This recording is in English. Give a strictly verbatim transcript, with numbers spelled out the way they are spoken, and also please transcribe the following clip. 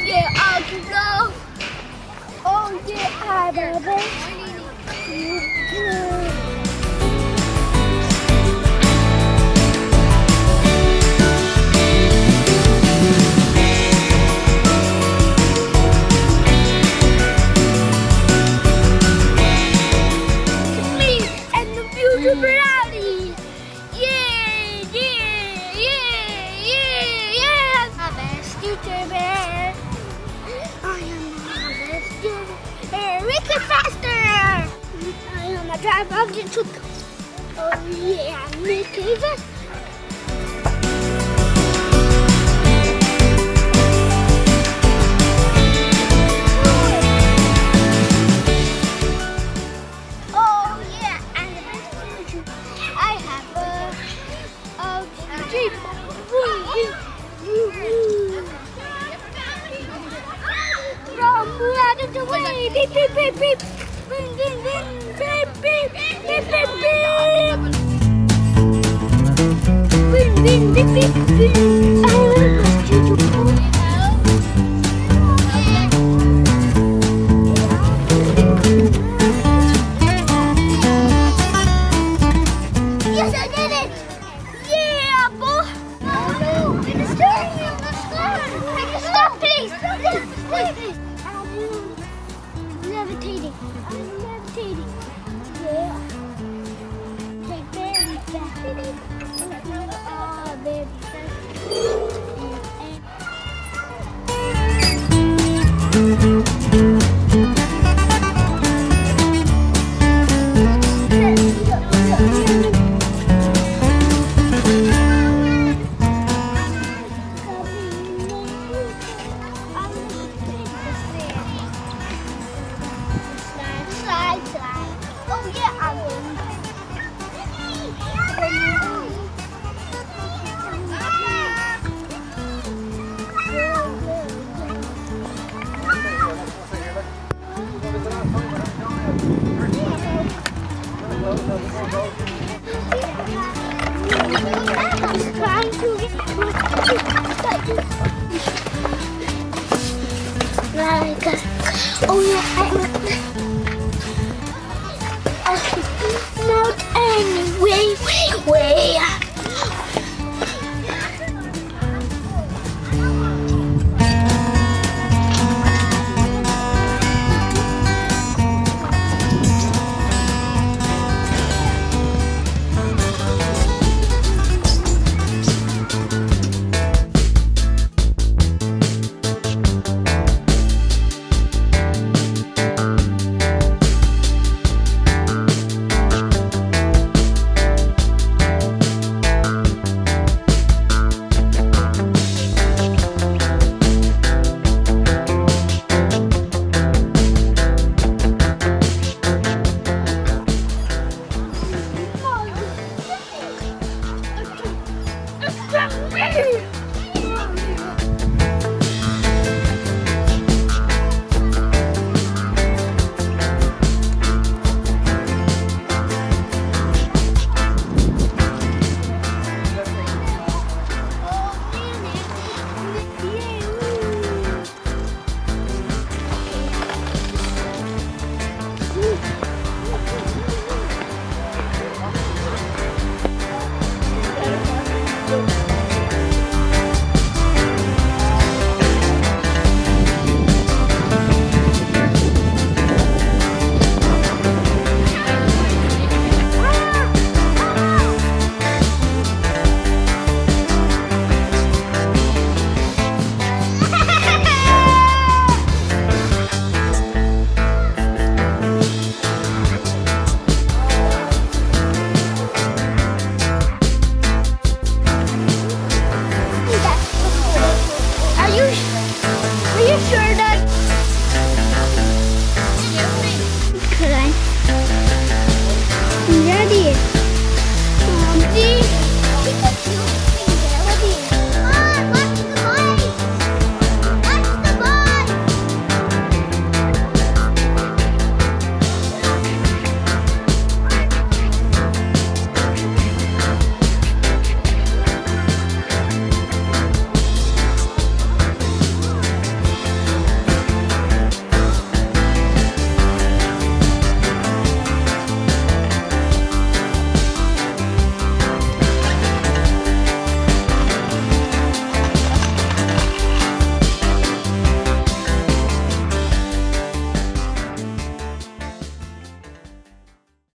yeah, I can go. Oh yeah, I love you too. Rowdy! Yeah, yeah, yeah, yeah, yeah! My best teacher bear. I am my best teacher bear. Wicked faster! I am a driver of the truck. Oh yeah, Mickey faster. Away. Beep, beep, beep, beep. Bing, ding, ding. Beep, beep, beep, beep, beep. Bing, ding, beep, beep, beep. I want to see you. Yes, I did it. Yeah, boy. Oh no, it's steering wheel. Let's go. Stop, please. Please, please. Levitating.